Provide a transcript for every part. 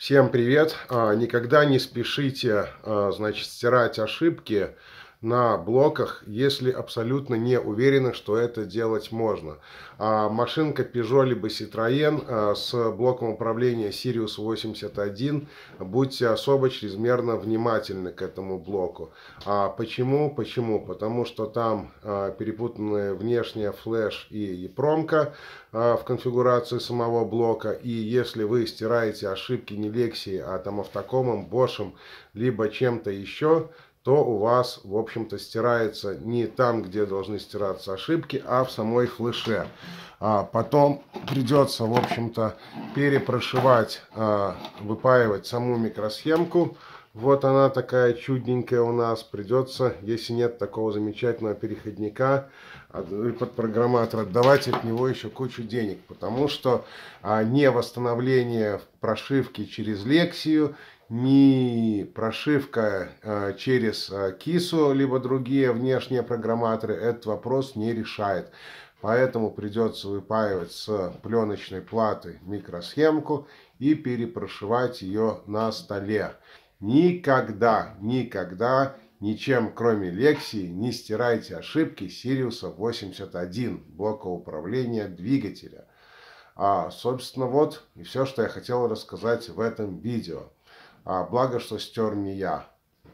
Всем привет! Никогда не спешите, значит, стирать ошибки на блоках, если абсолютно не уверены, что это делать можно. Машинка Peugeot либо Citroën с блоком управления Sirius 81, будьте особо чрезмерно внимательны к этому блоку. Почему? Потому что там перепутанная внешняя флеш и EEPROM в конфигурации самого блока. И если вы стираете ошибки не Lexi, а там автокомом, Bosch, либо чем-то еще, то у вас, в общем-то, стирается не там, где должны стираться ошибки, а в самой флеше. Потом придется, в общем-то, перепрошивать, выпаивать саму микросхемку. Вот она такая чудненькая у нас. Придется, если нет такого замечательного переходника под программатор, отдавать от него еще кучу денег. Потому что не восстановление прошивки через Lexi, ни прошивка через кису, либо другие внешние программаторы этот вопрос не решает. Поэтому придется выпаивать с пленочной платы микросхемку и перепрошивать ее на столе. Никогда ничем, кроме Lexi, не стирайте ошибки Sirius 81 блока управления двигателя. Собственно, вот и все, что я хотел рассказать в этом видео. Благо, что стер не я.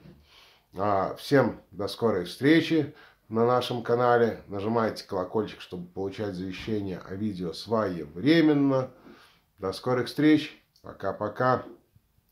Всем до скорой встречи на нашем канале. Нажимайте колокольчик, чтобы получать извещения о видео своевременно. До скорых встреч. Пока-пока.